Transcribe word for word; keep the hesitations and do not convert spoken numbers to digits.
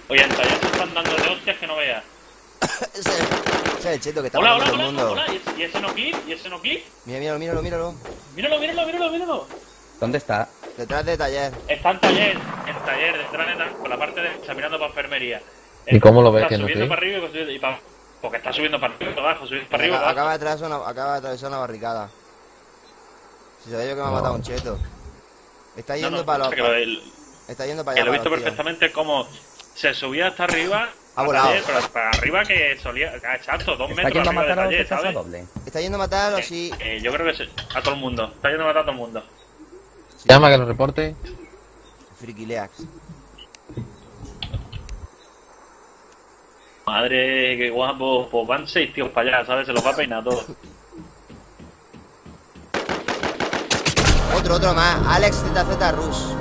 Oye, en taller se están dando de hostias que no veas. ese, ese es el cheto que está Hola, matando hola, todo el hola, mundo. hola. ¿Y ese, y ese no clip? ¿Y ese no clip? Mira, míralo, míralo, míralo. Míralo, míralo, míralo, míralo. ¿Dónde está? Detrás de taller. Está en taller, en taller, detrás de la, por la parte de está mirando para enfermería. ¿Y cómo lo ves Está que no subiendo clip? para arriba y subiendo y para abajo. Porque está subiendo para arriba y para abajo, subiendo para arriba y Acaba, para acaba, abajo. de atravesar una, acaba de atravesar una barricada. Si sabía yo que me ha matado un cheto. Está No, yendo no, para o los. sea, que lo, Está yendo para que allá. lo he para visto los tíos. perfectamente cómo se subía hasta arriba. Ha a volado. taller, pero para arriba que solía. Exacto, dos ¿Está metros yendo a arriba de matar a los taller, de casa ¿sabes? doble? Está yendo a matar a los sí. Eh, yo creo que sí, a todo el mundo. Está yendo a matar a todo el mundo. Llama que lo reporte. Frikileax. Madre, qué guapo. Pues van seis tíos para allá, ¿sabes? Se los va a peinar todo. Otro, otro más. Alex Z Z Rush.